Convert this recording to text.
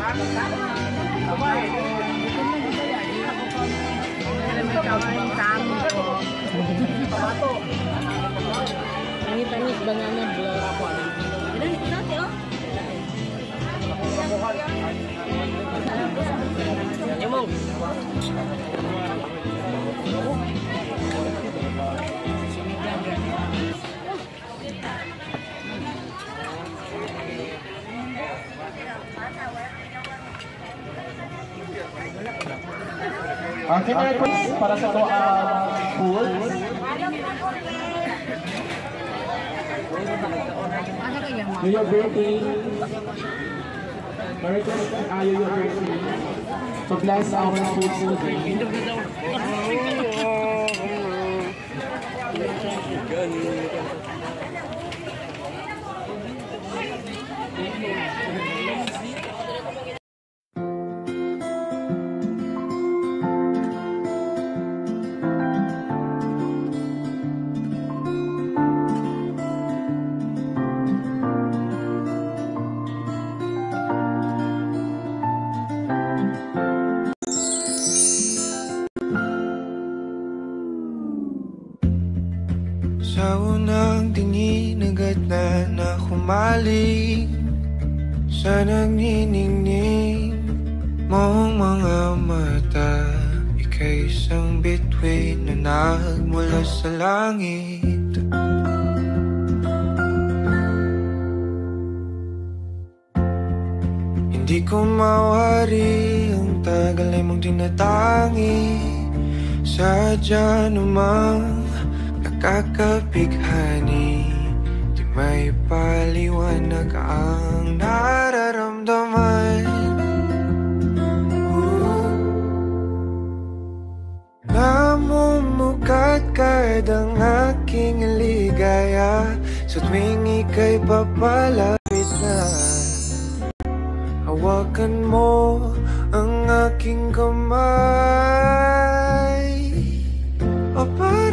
Tanis banana blood. Nyumong. Kita request para sa food. Your birthday. Your birthday. So bless our food today. Sa unang tingin agad na humaling sa nagniningning mong mga mata. Ika'y isang bituin na nagmula sa langit. Hindi ko mawari ang tagal ay mong tinatangi. Sadya namang nakakabighani, di may paliwanag ang nararamdaman. Namumukat kadang aking ligaya sa tuwing ika'y papalapit na. Hawakan mo ang aking kamay,